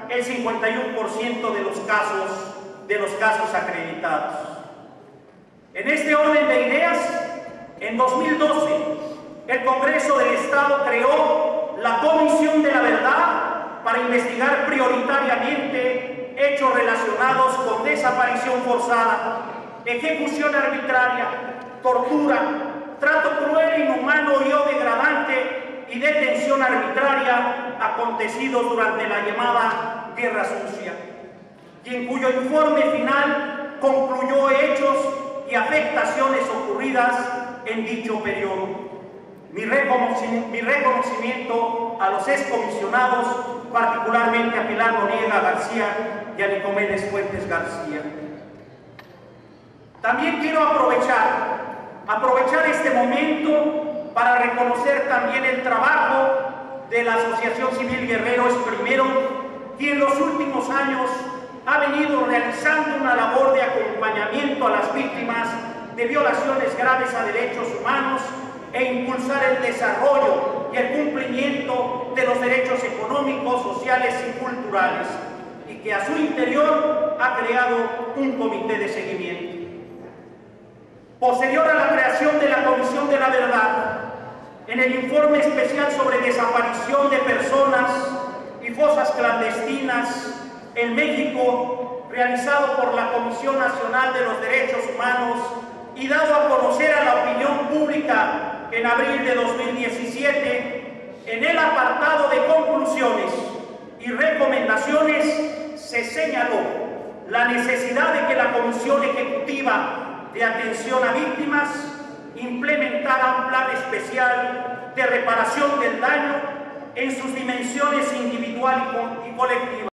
el 51% de los casos acreditados. En este orden de ideas, en 2012, el Congreso del Estado creó la Comisión de la Verdad para investigar prioritariamente hechos relacionados con desaparición forzada, ejecución arbitraria, tortura, trato cruel, inhumano y o degradante y detención arbitraria acontecidos durante la llamada Guerra Sucia, y en cuyo informe final concluyó hechos y afectaciones ocurridas en dicho periodo. Mi reconocimiento a los excomisionados, particularmente a Pilar Noriega García y a Nicomedes Fuentes García. También quiero aprovechar este momento para reconocer también el trabajo de la Asociación Civil Guerreros Primero, quien en los últimos años ha venido realizando una labor de acompañamiento a las víctimas de violaciones graves a derechos humanos e impulsar el desarrollo y el cumplimiento de los derechos económicos, sociales y culturales, y que a su interior ha creado un comité de seguimiento. Posterior a la creación de la Comisión de la Verdad, en el informe especial sobre desaparición de personas y fosas clandestinas en México, realizado por la Comisión Nacional de los Derechos Humanos y dado a conocer a la opinión pública en abril de 2017, en el apartado de conclusiones y recomendaciones se señaló la necesidad de que la Comisión Ejecutiva de Atención a Víctimas implementara un plan especial de reparación del daño en sus dimensiones individual y colectiva.